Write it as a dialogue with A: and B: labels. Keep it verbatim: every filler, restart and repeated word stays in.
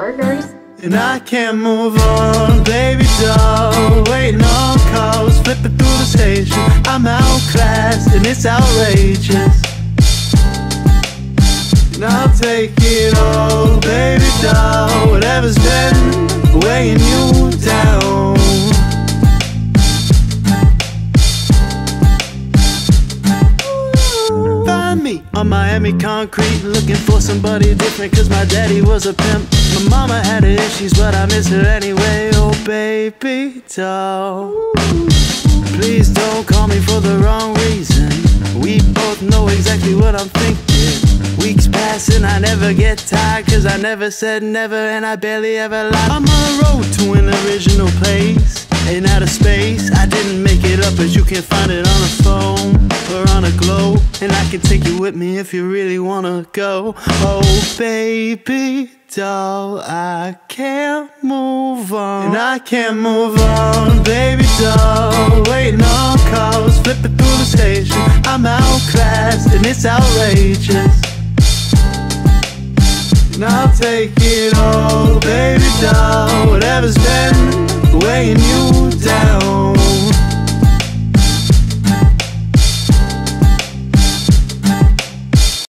A: partners.
B: And I can't move on, baby doll. Waiting on calls, flipping through the station. I'm outclassed and it's outrageous. And I'll take it all, baby doll. Whatever's been weighing you down. Find me on Miami concrete, looking for somebody different, cause my daddy was a pimp. My mama had her issues, but I miss her anyway. Oh baby doll, please don't call me for the wrong reason. We both know exactly what I'm thinking. Weeks pass and I never get tired, cause I never said never and I barely ever lied. I'm on the road to an original place in outer space. I didn't make it up, but you can find it on a phone or on a globe. And I can take you with me if you really wanna go. Oh baby doll, I can't move on. And I can't move on, baby doll. Waiting on calls, flipping through the station. I'm outclassed and it's outrageous. And I'll take it all, baby doll. Whatever's been weighing you down.